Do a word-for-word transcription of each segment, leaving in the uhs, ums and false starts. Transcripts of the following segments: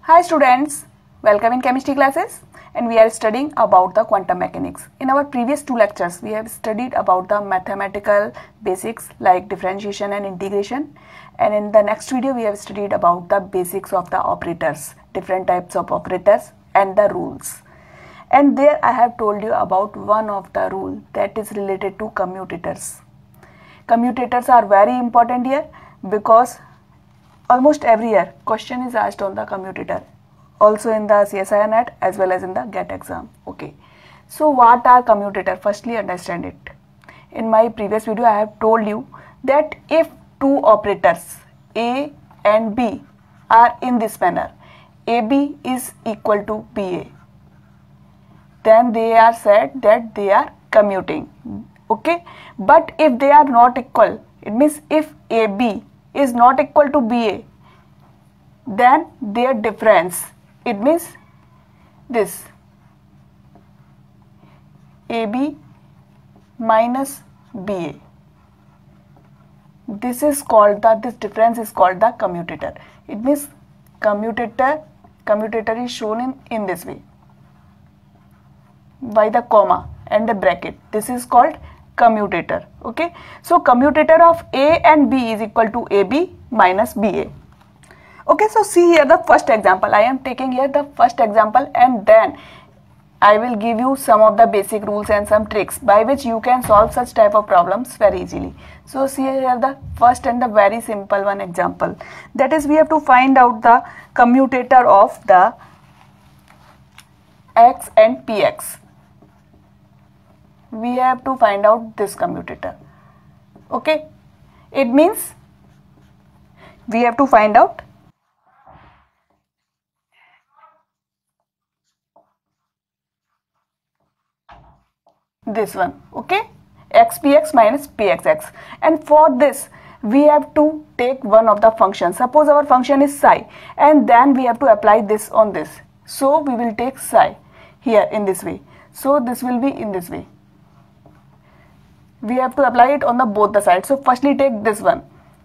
Hi students, welcome in chemistry classes, and we are studying about the quantum mechanics. In our previous two lectures, we have studied about the mathematical basics like differentiation and integration, and in the next video we have studied about the basics of the operators, different types of operators and the rules. And there I have told you about one of the rule that is related to commutators. Commutators are very important here because almost every year question is asked on the commutator, also in the C S I R net as well as in the GATE exam. Okay, so what are commutator? Firstly understand it. In my previous video I have told you that if two operators A and B are in this manner, A B is equal to B A, then they are said that they are commuting. Okay, but if they are not equal, it means if A B is not equal to B A, then their difference, it means this A B minus B A, this is called the this difference is called the commutator. It means commutator commutator is shown in in this way by the comma and the bracket. This is called commutator. Okay, so commutator of A and B is equal to A B minus B A. Okay, so see here the first example. I am taking here the first example, and then I will give you some of the basic rules and some tricks by which you can solve such type of problems very easily. So see here the first and the very simple one example, that is we have to find out the commutator of the X and P X. We have to find out this commutator. Okay, it means we have to find out this one. Okay, X P X minus P X X, and for this we have to take one of the functions. Suppose our function is psi, and then we have to apply this on this, so we will take psi here in this way, so this will be in this way. We have to apply it on the both the sides. So firstly take this one,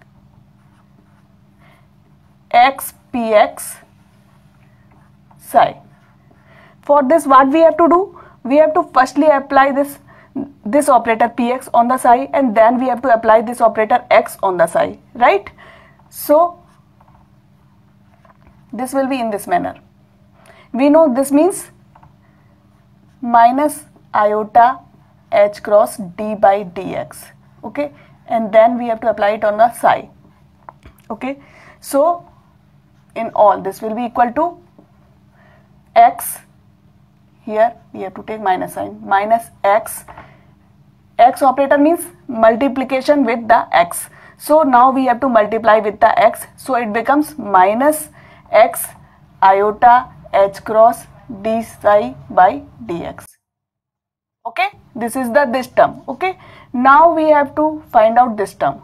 X P X psi. For this what we have to do? We have to firstly apply this this operator P X on the psi, and then we have to apply this operator X on the psi, right? So this will be in this manner. We know this means minus iota H cross d by dx. Okay, and then we have to apply it on the psi. Okay, so in all this will be equal to X, here we have to take minus sign, minus X. X operator means multiplication with the X, so now we have to multiply with the X, so it becomes minus X iota H cross d psi by dx. Okay, this is the this term. Okay, now we have to find out this term,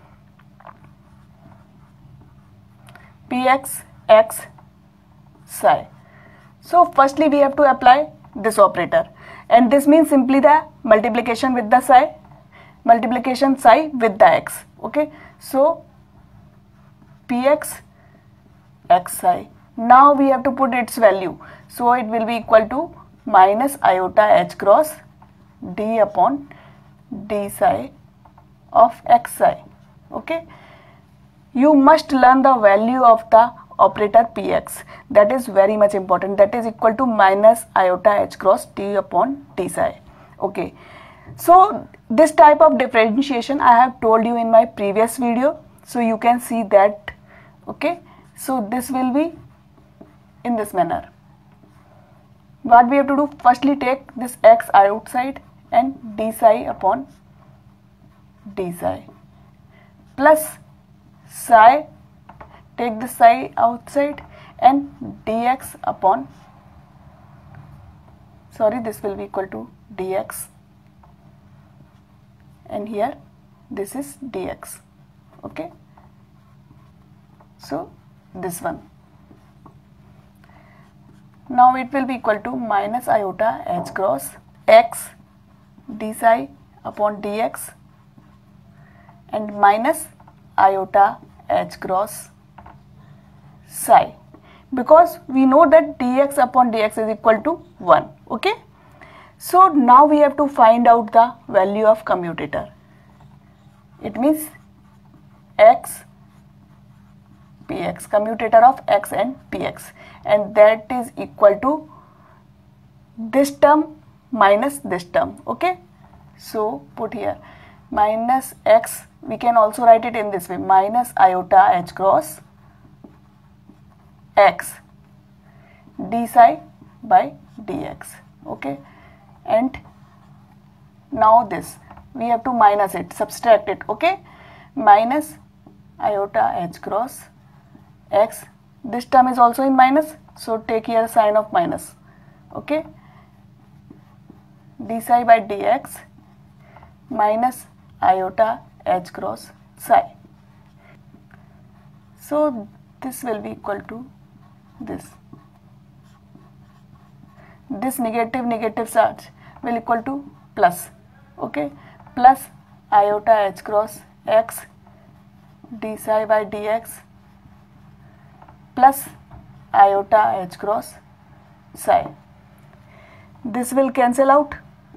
P X X psi. So firstly we have to apply this operator, and this means simply the multiplication with the psi, multiplication psi with the X. Okay, so P X X psi. Now we have to put its value, so it will be equal to minus iota H cross d upon d psi of X psi. Okay, you must learn the value of the operator P X, that is very much important, that is equal to minus iota H cross d upon d psi. Okay, so this type of differentiation I have told you in my previous video, so you can see that. Okay, so this will be in this manner. What we have to do? Firstly take this X outside and d psi upon d psi plus psi, take the psi outside, and dx upon, sorry this will be equal to dx, and here this is dx. Okay, so this one, now it will be equal to minus iota H cross X d psi upon dx and minus iota H cross psi because we know that dx upon dx is equal to one. Okay, so now we have to find out the value of commutator. It means x px, commutator of x and px, and that is equal to this term minus this term. Okay, so put here minus x, we can also write it in this way, minus iota h cross x d psi by dx. Okay, and now this we have to minus it, subtract it. Okay, minus iota h cross x, this term is also in minus, so take here sign of minus. Okay, d psi by dx minus iota h cross psi. So this will be equal to this. This negative negative charge will equal to plus. Okay, plus iota h cross x d psi by dx plus iota h cross psi. This will cancel out.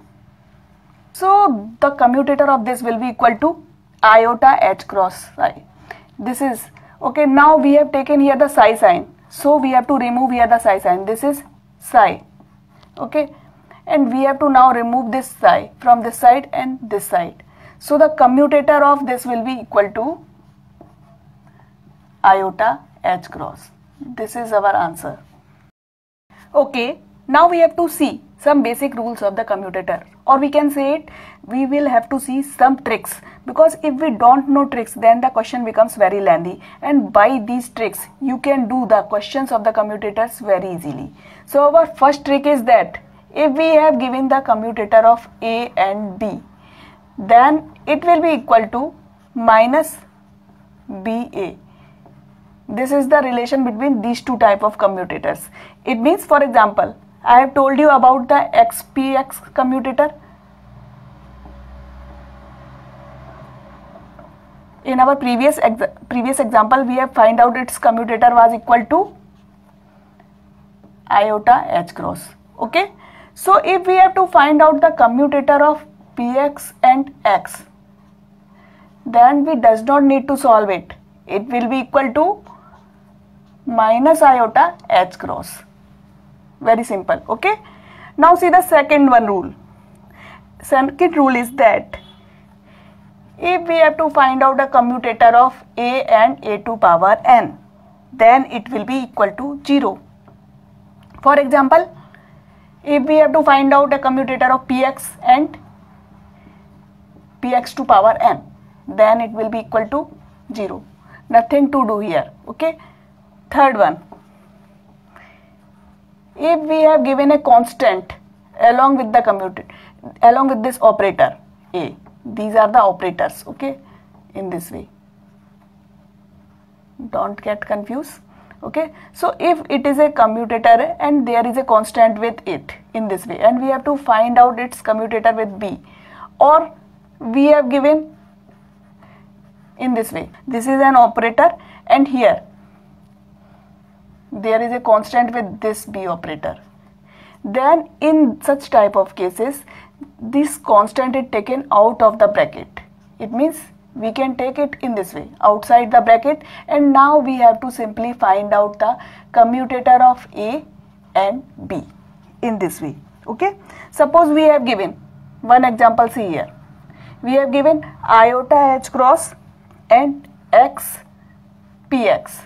So the commutator of this will be equal to iota h cross psi. This is okay. Now we have taken here the psi sign, so we have to remove here the psi sign. This is psi. Okay, and we have to now remove this psi from this side and this side. So the commutator of this will be equal to iota h cross. This is our answer. Okay, now we have to see some basic rules of the commutator, or we can say it, we will have to see some tricks, because if we don't know tricks then the question becomes very lengthy, and by these tricks you can do the questions of the commutators very easily. So our first trick is that if we have given the commutator of A and B, then it will be equal to minus B A. This is the relation between these two type of commutators. It means, for example, I have told you about the X P X commutator. In our previous ex previous example, we have find out its commutator was equal to iota h cross. Okay, so if we have to find out the commutator of Px and X, then we does not need to solve it. It will be equal to minus iota h cross. Very simple. Okay, now see the second one rule. Second rule is that if we have to find out a commutator of A and A to power n, then it will be equal to zero. For example, if we have to find out a commutator of Px and Px to power n, then it will be equal to zero. Nothing to do here. Okay, third one, if we have given a constant along with the commutator, along with this operator A, these are the operators. Okay, in this way, don't get confused. Okay, so if it is a commutator and there is a constant with it in this way, and we have to find out its commutator with B, or we have given in this way, this is an operator and here there is a constant with this B operator, then in such type of cases this constant is taken out of the bracket. It means we can take it in this way, outside the bracket, and now we have to simply find out the commutator of A and B in this way. Okay, suppose we have given one example. See here, we have given iota h cross and X Px.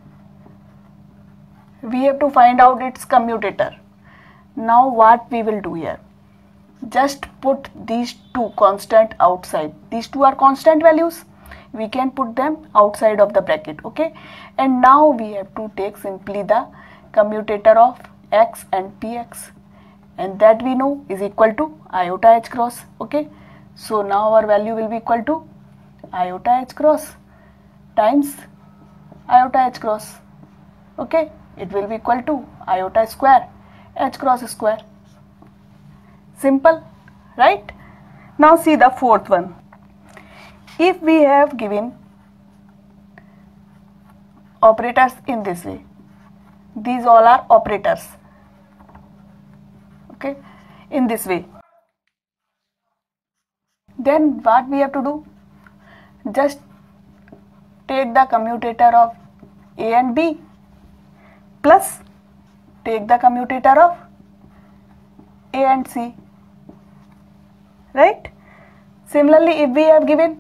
We have to find out its commutator. Now what we will do here, just put these two constant outside. These two are constant values, we can put them outside of the bracket. Okay, and now we have to take simply the commutator of X and Px, and that we know is equal to iota h cross. Okay, so now our value will be equal to iota h cross times iota h cross. Okay, it will be equal to iota square h cross square. Simple, right? Now see the fourth one. If we have given operators in this way, these all are operators. Okay, in this way. Then what we have to do? Just take the commutator of A and B plus take the commutator of A and C, right? Similarly, if we have given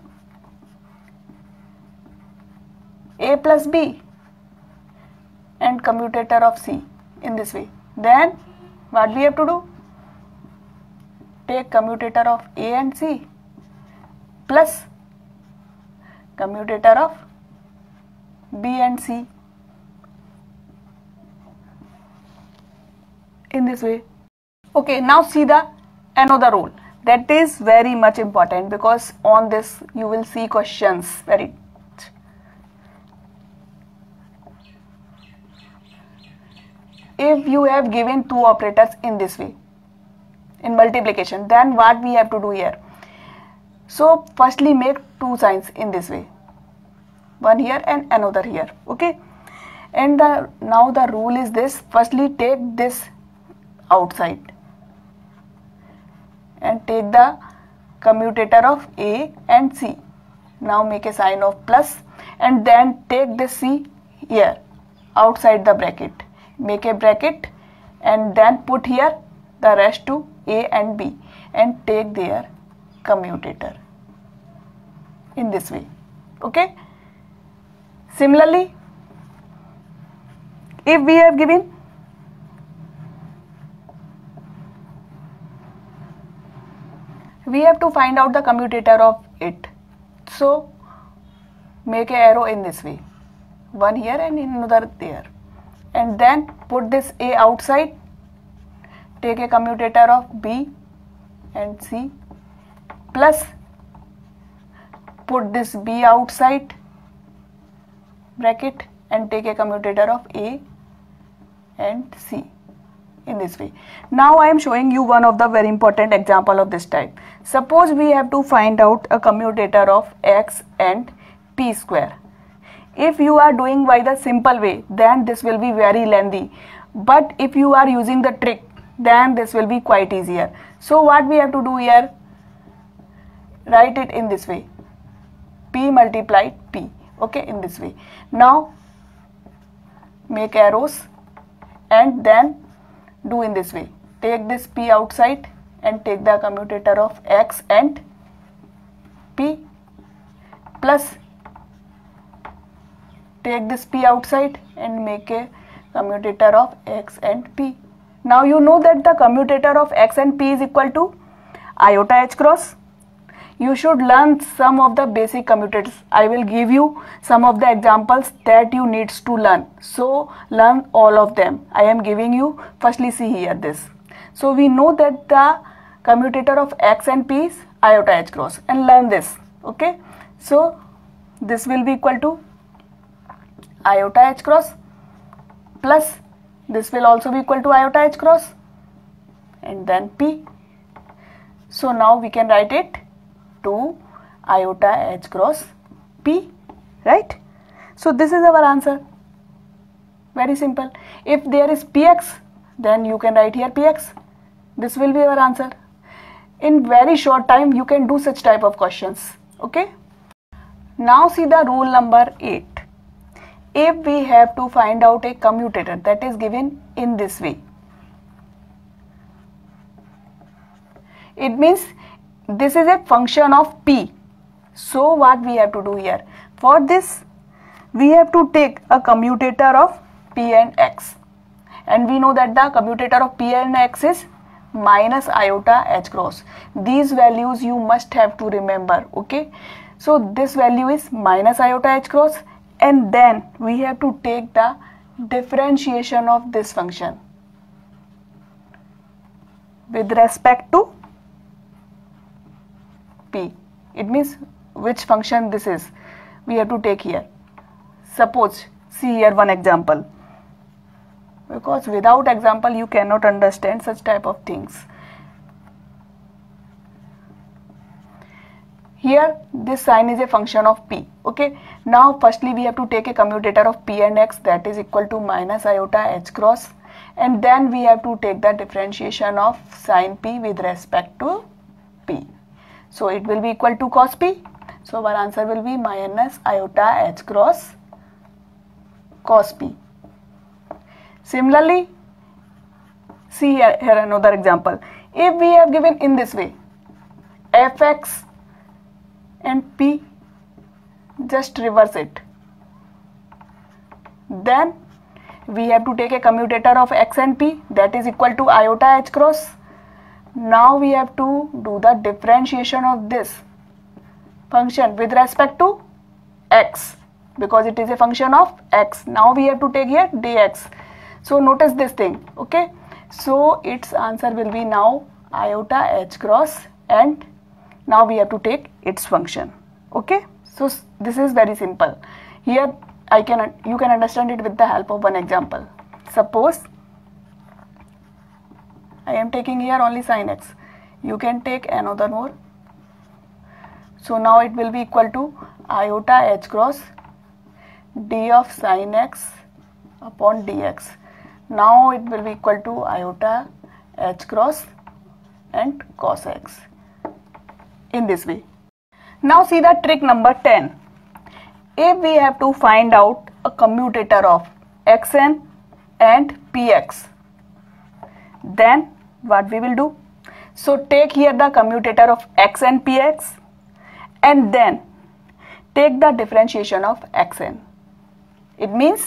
A plus B and commutator of C in this way, then what we have to do? Take commutator of A and C plus commutator of B and C in this way. Okay, now see the another rule that is very much important, because on this you will see questions very. If you have given two operators in this way in multiplication, then what we have to do here? So firstly make two signs in this way, one here and another here. Okay, and the, now the rule is this: firstly take this outside and take the commutator of A and C. Now make a sign of plus, and then take this C here outside the bracket, make a bracket, and then put here the rest to A and B and take their commutator in this way. Okay, similarly, if we have given we have to find out the commutator of it, so make a arrow in this way, one here and another there, and then put this A outside, take a commutator of B and C, plus put this B outside bracket and take a commutator of A and C in this way. Now I am showing you one of the very important example of this type. Suppose we have to find out a commutator of X and P square. If you are doing by the simple way, then this will be very lengthy, but if you are using the trick, then this will be quite easier. So what we have to do here? Write it in this way: P multiplied P. Okay, in this way. Now make arrows and then do in this way: take this P outside and take the commutator of X and P, plus take this P outside and make a commutator of X and P. Now you know that the commutator of X and P is equal to iota H cross. You should learn some of the basic commutators. I will give you some of the examples that you need to learn. So learn all of them. I am giving you, firstly see here this. So we know that the commutator of X and P is iota H cross, and learn this. Okay, so this will be equal to iota H cross, plus this will also be equal to iota H cross, and then P. So now we can write it to iota H cross P, right? So this is our answer. Very simple. If there is Px, then you can write here Px. This will be our answer. In very short time you can do such type of questions. Okay. Now see the rule number eight. If we have to find out a commutator that is given in this way, it means this is a function of P. So what we have to do here? For this we have to take a commutator of P and X, and we know that the commutator of P and X is minus iota H cross. These values you must have to remember. Okay, so this value is minus iota H cross, and then we have to take the differentiation of this function with respect to P. It means which function this is, we have to take here. Suppose, see here one example, because without example you cannot understand such type of things. here this sign is a function of p. Okay, now firstly we have to take a commutator of p and x, that is equal to minus iota h cross, and then we have to take the differentiation of sin p with respect to p. So it will be equal to cos p. So our answer will be minus iota h cross cos p. Similarly, see here, here another example. If we have given in this way fx and p, just reverse it. Then we have to take a commutator of x and p, that is equal to iota h cross. Now we have to do the differentiation of this function with respect to x, because it is a function of x. Now we have to take here dx. So notice this thing. Okay, so its answer will be now iota h cross, and now we have to take its function. Okay, so this is very simple. Here I can you can understand it with the help of one example. Suppose I am taking here only sin x. You can take another more. So now it will be equal to iota h cross d of sin x upon dx. Now it will be equal to iota h cross and cos x, in this way. Now see the trick number ten. If we have to find out a commutator of xn and px, then what we will do? So take here the commutator of x and px, and then take the differentiation of xn. It means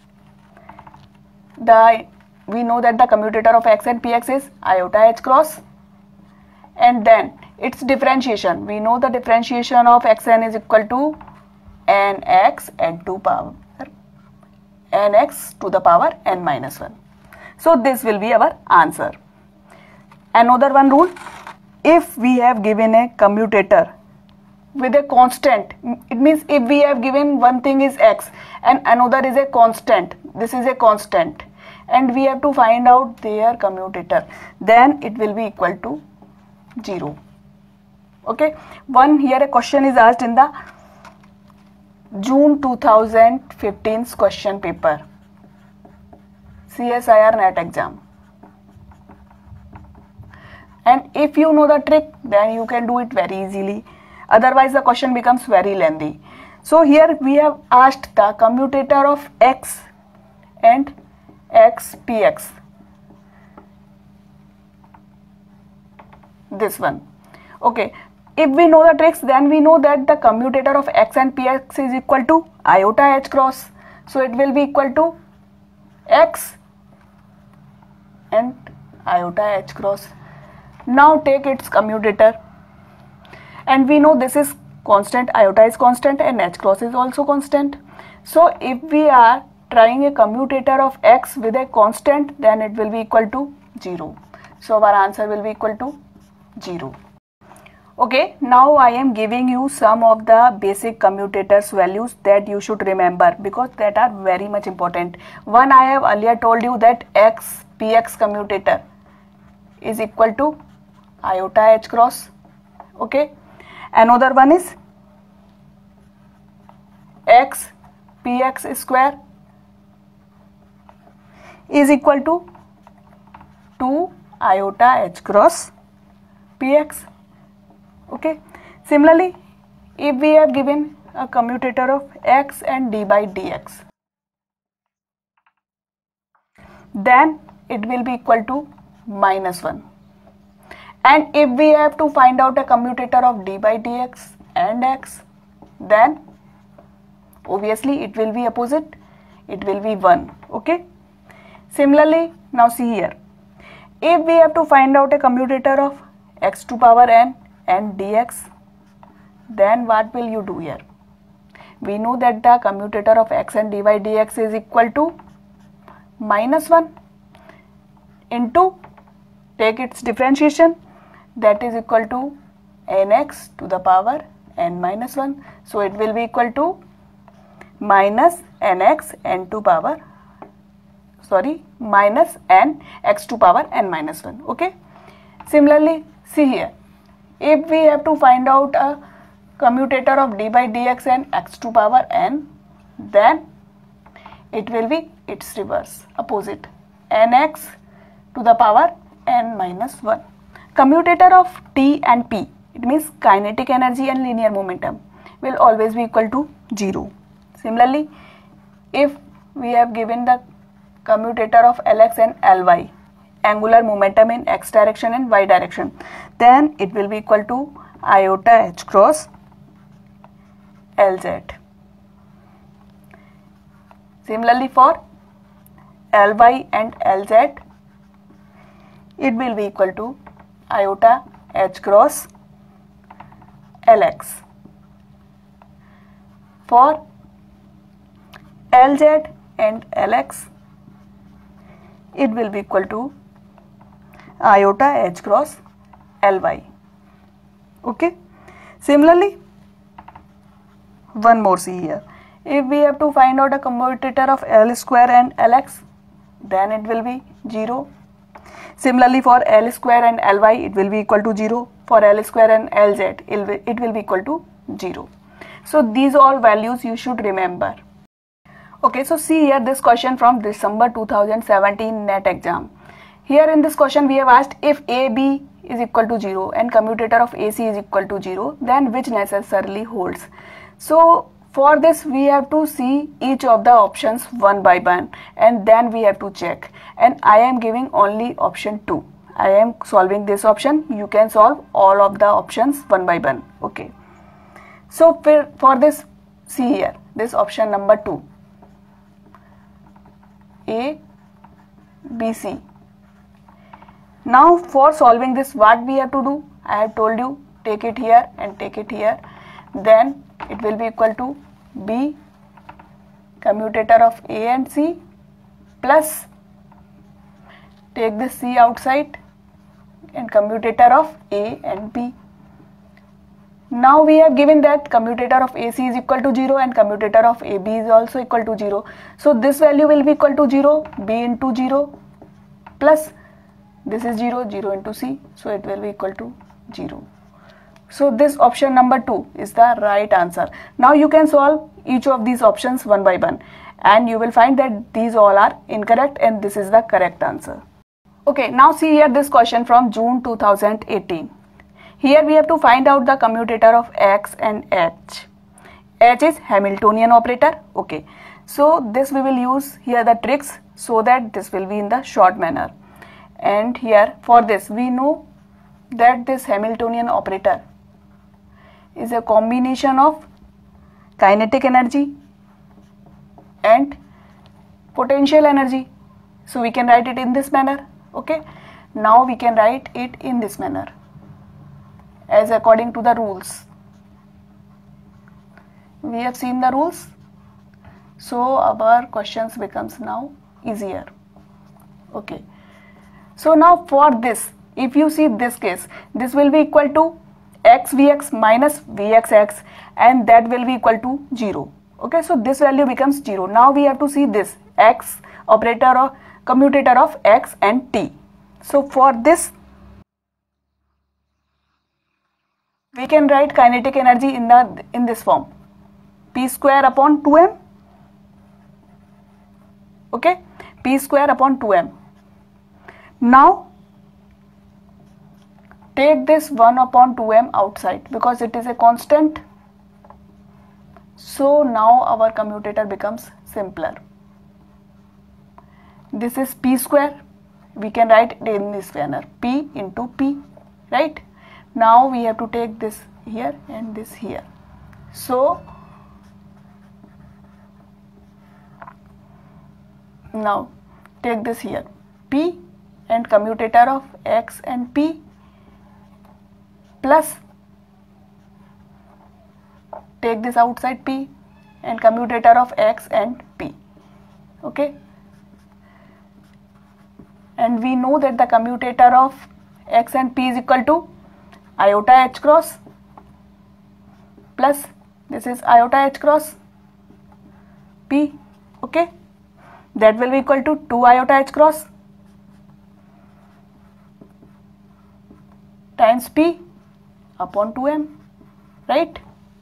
the we know that the commutator of x and px is iota h cross, and then its differentiation, we know the differentiation of xn is equal to nx n to power nx to the power n minus one. So this will be our answer. Another one rule, if we have given a commutator with a constant, it means if we have given one thing is x and another is a constant, this is a constant, and we have to find out their commutator, then it will be equal to zero. Okay, one here a question is asked in the June two thousand fifteen's question paper, C S I R NET exam, and if you know the trick, then you can do it very easily. Otherwise the question becomes very lengthy. So here we have asked the commutator of x and x px, this one. Okay, if we know the tricks, then we know that the commutator of x and px is equal to iota h cross. So it will be equal to x and iota h cross. Now take its commutator, and we know this is constant, iota is constant and h cross is also constant. So if we are trying a commutator of x with a constant, then it will be equal to zero. So our answer will be equal to zero. Okay, now I am giving you some of the basic commutators values that you should remember, because that are very much important. One, I have earlier told you that x px commutator is equal to iota h cross. Okay, another one is x px square is equal to two iota h cross px. Okay, similarly, if we have given a commutator of x and d by dx, then it will be equal to minus one. And if we have to find out a commutator of d by dx and x, then obviously it will be opposite, it will be one. Okay, similarly, now see here, if we have to find out a commutator of x to power n and dx, then what will you do here? We know that the commutator of x and dy dx is equal to minus one into, take its differentiation, that is equal to nx to the power n minus one. So it will be equal to minus nx n to power, sorry, minus n x to power n minus one. Okay, similarly, see here, if we have to find out a commutator of d by dx and x to power n, then it will be its reverse, opposite, nx to the power n minus one. Commutator of t and p, it means kinetic energy and linear momentum, will always be equal to zero. Similarly, if we have given the commutator of Lx and Ly, angular momentum in x direction and y direction, then it will be equal to iota h cross Lz. Similarly, for Ly and Lz, it will be equal to iota h cross Lx. For Lz and Lx, it will be equal to iota h cross Ly. Okay. Similarly, one more, see here. If we have to find out a commutator of L square and Lx, then it will be zero. Similarly, for L square and Ly, it will be equal to zero. For L square and Lz, it will be equal to zero. So these all values you should remember. Okay, so see here this question from December two thousand seventeen NET exam. Here in this question we have asked if A B is equal to zero and commutator of A C is equal to zero, then which necessarily holds. So for this we have to see each of the options one by one and then we have to check, and I am giving only option two. I am solving this option. You can solve all of the options one by one. Okay. So for, for this, see here this option number two, A, B, C. Now for solving this, what we have to do? I have told you, take it here and take it here. Then it will be equal to B, commutator of A and C, plus take this C outside and commutator of A and B. Now we have given that commutator of A C is equal to zero and commutator of A B is also equal to zero. So this value will be equal to zero, B into zero, plus this is zero, zero into C, so it will be equal to zero. So this option number two is the right answer. Now you can solve each of these options one by one and you will find that these all are incorrect and this is the correct answer. Okay, now see here this question from June two thousand eighteen. Here we have to find out the commutator of X and H. H is Hamiltonian operator. Okay, so this we will use here the tricks so that this will be in the short manner. And here for this we know that this Hamiltonian operator is a combination of kinetic energy and potential energy. So we can write it in this manner. Okay, now we can write it in this manner as according to the rules. We have seen the rules, so our questions becomes now easier. Okay, so now for this, if you see this case, this will be equal to x vx minus vxx and that will be equal to zero. Okay, so this value becomes zero. Now we have to see this x operator or commutator of x and t. So for this we can write kinetic energy in the in this form, p square upon two m. Okay, p square upon two m. Now take this one upon two m outside because it is a constant. So now our commutator becomes simpler. This is p square. We can write it in this manner, p into p, right? Now we have to take this here and this here. So now take this here, p and commutator of x and p, plus take this outside p and commutator of x and p. Okay, and we know that the commutator of x and p is equal to iota h cross plus this is iota h cross p. Okay, that will be equal to two iota h cross times p upon two m, right?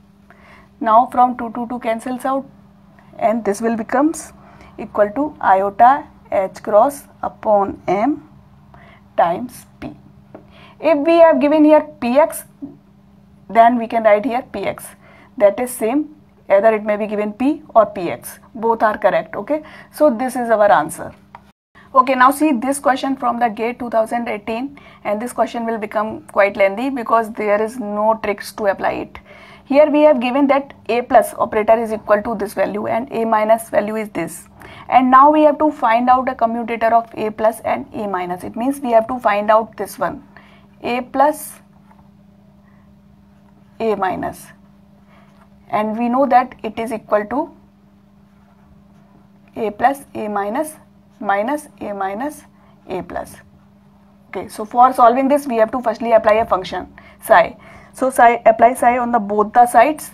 Now from two to two cancels out, and this will becomes equal to iota h cross upon m times p. If we have given here px, then we can write here px. That is same, either it may be given p or px. Both are correct. Okay, so this is our answer. Okay, now see this question from the GATE two thousand eighteen, and this question will become quite lengthy because there is no tricks to apply it. Here we have given that a plus operator is equal to this value and a minus value is this. And now we have to find out the commutator of a plus and a minus. It means we have to find out this one, a plus, a minus. And we know that it is equal to a plus, a minus, minus, a minus, a plus. Okay, so for solving this, we have to firstly apply a function, psi. So psi, apply psi on the both the sides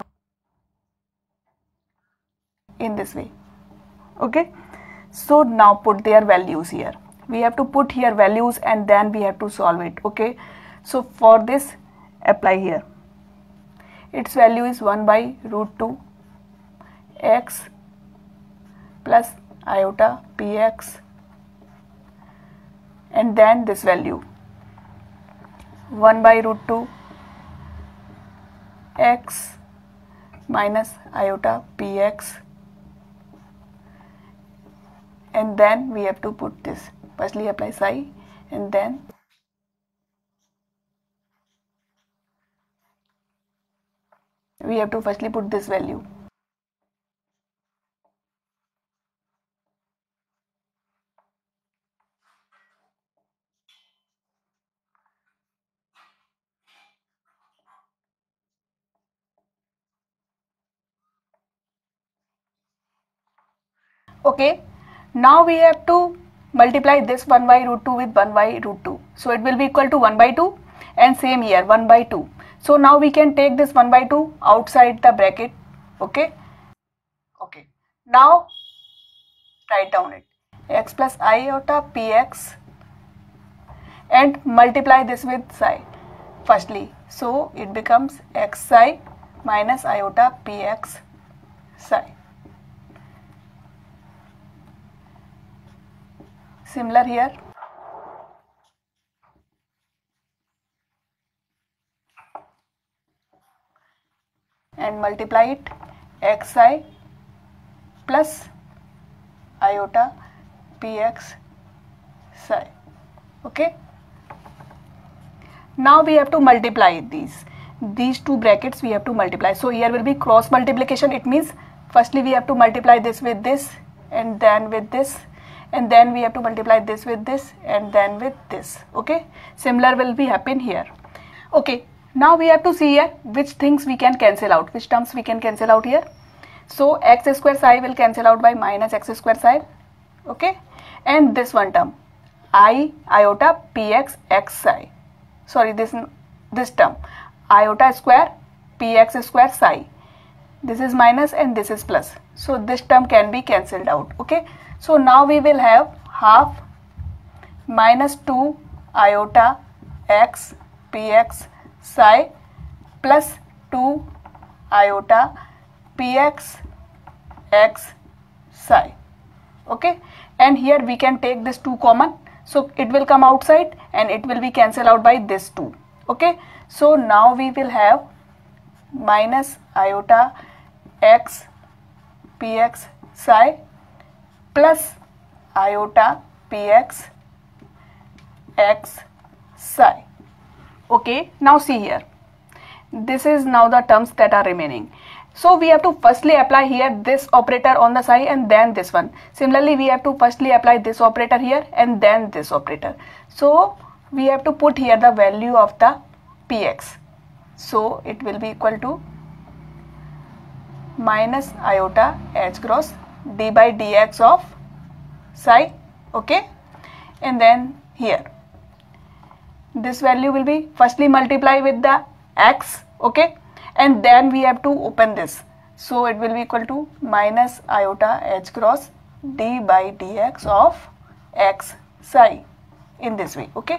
in this way. Okay, so now put their values here. We have to put here values and then we have to solve it. Okay, so for this, apply here. Its value is one by root two x plus iota px, and then this value one by root two x minus iota px, and then we have to put this. Firstly apply psi and then we have to firstly put this value. Okay, now we have to multiply this one by root two with one by root two. So it will be equal to one by two, and same here one by two. So now we can take this one by two outside the bracket. Okay. Okay. Now write down it, x plus iota px, and multiply this with psi firstly. So it becomes x psi minus iota px psi. Similar here. And multiply it, xi plus iota px psi. Okay. Now we have to multiply these. These two brackets we have to multiply. So here will be cross multiplication. It means firstly we have to multiply this with this and then with this, and then we have to multiply this with this and then with this. Okay. Similar will be happen here. Okay. Now we have to see here which things we can cancel out, which terms we can cancel out here. So x square psi will cancel out by minus x square psi. Okay. And this one term, I iota px x psi. Sorry, this this term, iota square px square psi. This is minus and this is plus. So this term can be cancelled out. Okay. So now we will have half minus two iota x px psi plus two iota px x psi. Okay, and here we can take this two common, so it will come outside and it will be cancelled out by this two. Okay, so now we will have minus iota x px psi plus iota px x psi. Okay, now see here, this is now the terms that are remaining. So we have to firstly apply here this operator on the psi and then this one. Similarly, we have to firstly apply this operator here and then this operator. So we have to put here the value of the px. So it will be equal to minus iota h cross d by dx of psi. Okay, and then here this value will be firstly multiply with the x. Okay, and then we have to open this, so it will be equal to minus iota h cross d by dx of x psi in this way. Okay,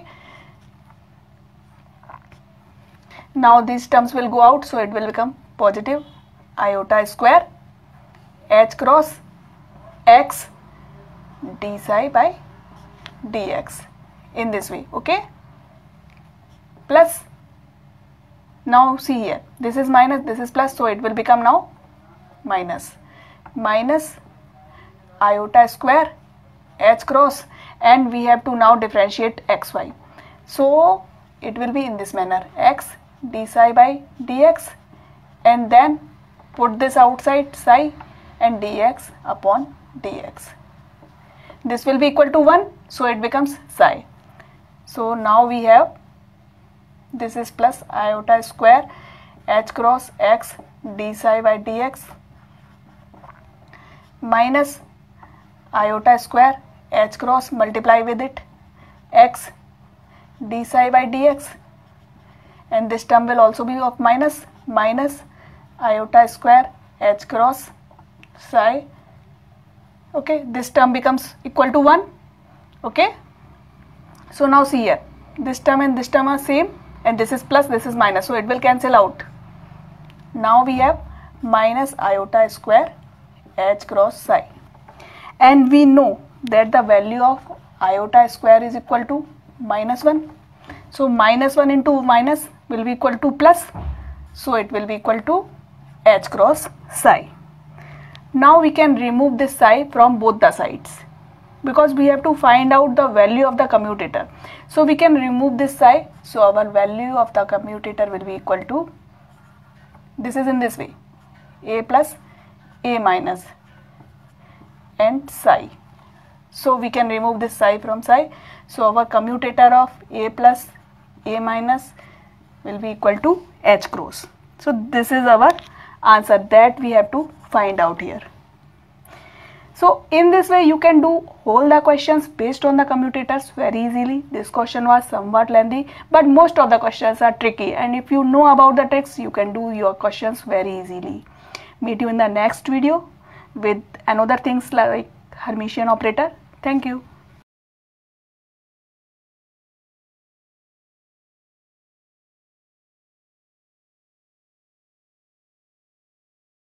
now these terms will go out, so it will become positive iota square h cross x d psi by dx in this way. Okay, plus now see here, this is minus, this is plus, so it will become now minus minus iota square h cross, and we have to now differentiate xy, so it will be in this manner, x d psi by dx, and then put this outside psi and dx upon dx. This will be equal to one, so it becomes psi. So now we have, this is plus iota square h cross x d psi by dx minus iota square h cross, multiply with it, x d psi by dx, and this term will also be of minus, minus iota square h cross psi. Okay, this term becomes equal to one. Okay, so now see here, this term and this term are same, and this is plus, this is minus, so it will cancel out. Now we have minus iota square h cross psi, and we know that the value of iota square is equal to minus one, so minus one into minus will be equal to plus, so it will be equal to h cross psi. Now we can remove this psi from both the sides, because we have to find out the value of the commutator, so we can remove this psi, so our value of the commutator will be equal to, this is in this way, a plus a minus and psi. So we can remove this psi from psi, so our commutator of a plus a minus will be equal to h cross. So this is our answer that we have to find out here. So in this way you can do all the questions based on the commutators very easily. This question was somewhat lengthy, but most of the questions are tricky, and if you know about the tricks, you can do your questions very easily. Meet you in the next video with another things like Hermitian operator. Thank you.